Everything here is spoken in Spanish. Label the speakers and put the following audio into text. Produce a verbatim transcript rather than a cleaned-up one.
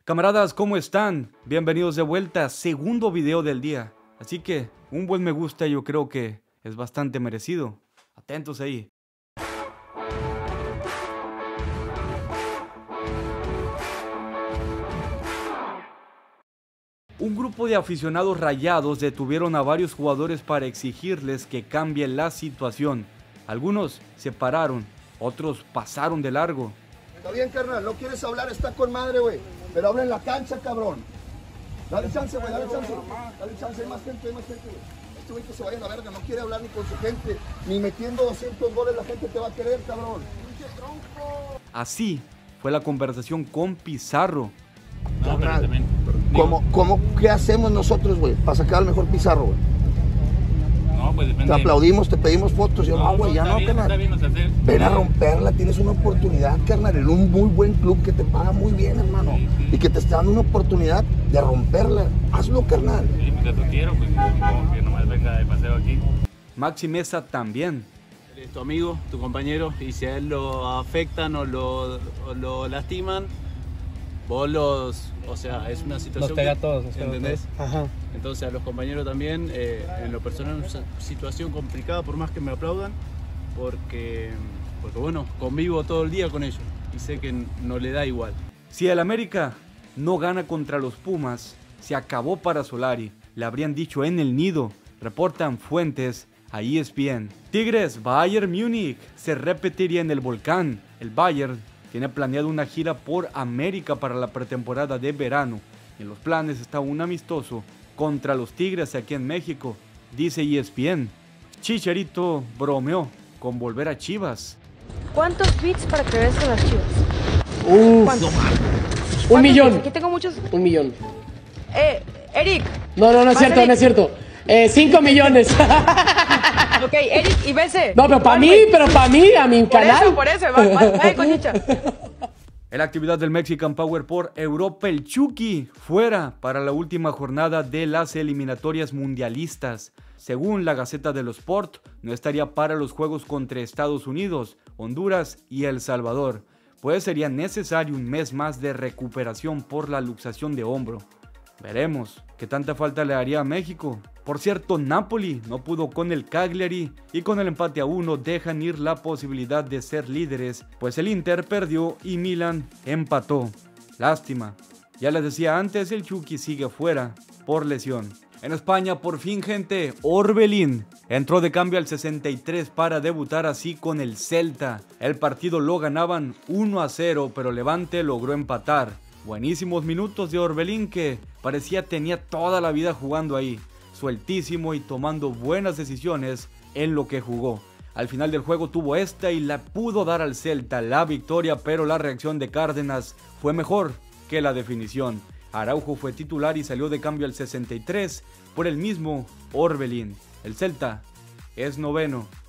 Speaker 1: Camaradas, ¿cómo están? Bienvenidos de vuelta, segundo video del día. Así que un buen me gusta yo creo que es bastante merecido. Atentos ahí. Un grupo de aficionados rayados detuvieron a varios jugadores para exigirles que cambien la situación. Algunos se pararon, otros pasaron de largo.
Speaker 2: Está bien, carnal, no quieres hablar, está con madre, güey. Pero habla en la cancha, cabrón. Dale chance, güey, dale chance. Dale chance, hay más gente, hay más gente, güey. Este güey que se vaya a la verga, no quiere hablar ni con su gente. Ni metiendo doscientos goles la gente te va a querer, cabrón.
Speaker 1: Así fue la conversación con Pizarro.
Speaker 3: No, pero también,
Speaker 2: ¿Cómo, cómo, ¿Qué hacemos nosotros, güey, para sacar al mejor Pizarro, güey?
Speaker 3: no, pues depende.
Speaker 2: Te aplaudimos, te pedimos fotos. Yo, no, güey, ya no,
Speaker 3: bien,
Speaker 2: carnal.
Speaker 3: está bien, o sea, sí.
Speaker 2: Ven a romperla, tienes una oportunidad, carnal, en un muy buen club que te paga muy bien, hermano.
Speaker 3: Sí, sí.
Speaker 2: Y que te está dando una oportunidad de romperla. Hazlo, carnal.
Speaker 3: Sí, pues ya tú quiero, pues como que nomás venga de paseo aquí.
Speaker 1: Maxi Meza también.
Speaker 4: Él es tu amigo, tu compañero, y si a él lo afectan o lo, o lo lastiman, vos los, o sea, es una situación
Speaker 5: Nos pega a
Speaker 4: que-
Speaker 5: todos, nos pega a
Speaker 4: ¿entendés?
Speaker 5: todos. Ajá.
Speaker 4: Entonces a los compañeros también, eh, en lo personal es una situación complicada por más que me aplaudan, porque, porque bueno, convivo todo el día con ellos y sé que no le da igual.
Speaker 1: Si el América no gana contra los Pumas, se acabó para Solari. Le habrían dicho en el nido, reportan fuentes a E S P N. Tigres, Bayern Múnich, se repetiría en el Volcán. El Bayern tiene planeado una gira por América para la pretemporada de verano. En los planes está un amistoso contra los Tigres aquí en México, dice E S P N. Chicharito bromeó con volver a Chivas.
Speaker 6: ¿Cuántos bits para que veas a las Chivas?
Speaker 5: Uf,
Speaker 6: ¿Cuántos?
Speaker 5: un
Speaker 6: ¿Cuántos
Speaker 5: millón.
Speaker 6: bits? Aquí tengo muchos.
Speaker 5: Un millón.
Speaker 6: Eh, Eric.
Speaker 5: No, no, no es
Speaker 6: Vas,
Speaker 5: cierto,
Speaker 6: Eric.
Speaker 5: no es cierto. Eh, cinco millones.
Speaker 6: Ok, Eric y B C.
Speaker 5: No, pero para mí, pero para mí, a mi
Speaker 6: Por
Speaker 5: canal.
Speaker 6: eso, por eso. Va, va, va, con Chicha.
Speaker 1: En la actividad del Mexican Power por Europa, el Chucky fuera para la última jornada de las eliminatorias mundialistas. Según la Gaceta de los Sport, no estaría para los juegos contra Estados Unidos, Honduras y El Salvador, pues sería necesario un mes más de recuperación por la luxación de hombro. Veremos qué tanta falta le haría a México. Por cierto, Napoli no pudo con el Cagliari y con el empate a uno dejan ir la posibilidad de ser líderes, pues el Inter perdió y Milan empató. Lástima. Ya les decía antes, el Chucky sigue fuera por lesión. En España, por fin, gente, Orbelín entró de cambio al sesenta y tres para debutar así con el Celta. El partido lo ganaban uno a cero, pero Levante logró empatar. Buenísimos minutos de Orbelín que parecía tenía toda la vida jugando ahí, sueltísimo y tomando buenas decisiones en lo que jugó. Al final del juego tuvo esta y la pudo dar al Celta la victoria, pero la reacción de Cárdenas fue mejor que la definición. Araujo fue titular y salió de cambio al sesenta y tres por el mismo Orbelín. El Celta es noveno.